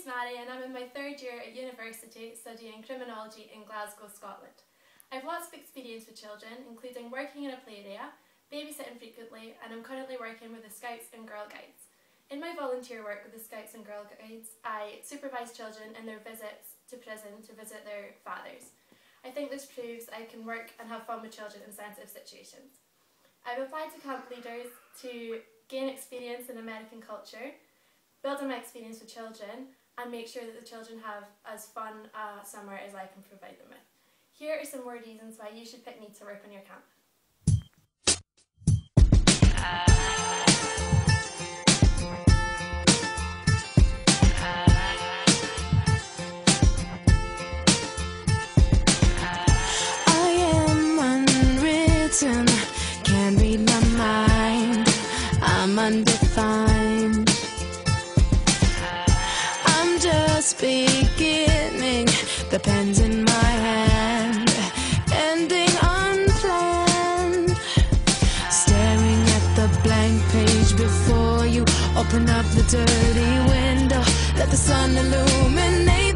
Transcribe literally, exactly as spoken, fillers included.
Mary and I'm in my third year at university studying criminology in Glasgow, Scotland. I've lots of experience with children, including working in a play area, babysitting frequently, and I'm currently working with the Scouts and Girl Guides. In my volunteer work with the Scouts and Girl Guides, I supervise children in their visits to prison to visit their fathers. I think this proves I can work and have fun with children in sensitive situations. I've applied to Camp Leaders to gain experience in American culture, build on my experience with children, and make sure that the children have as fun a summer as I can provide them with. Here are some more reasons why you should pick me to work on your camp. I am unwritten, can't read my mind, I'm undefined. I'm just beginning, the pen's in my hand, ending unplanned. Staring at the blank page before you, open up the dirty window, let the sun illuminate